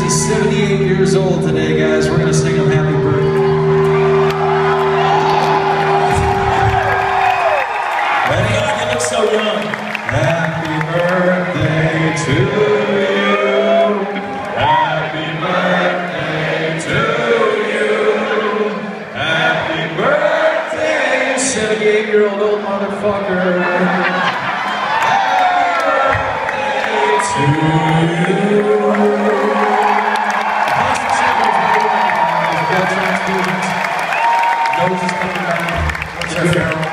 He's 78 years old today, guys. We're gonna sing him happy birthday. Ready? You look so young. Happy birthday to you. Happy birthday to you. Happy birthday, 78-year-old old motherfucker. Happy birthday to you. Nose is coming back. What's our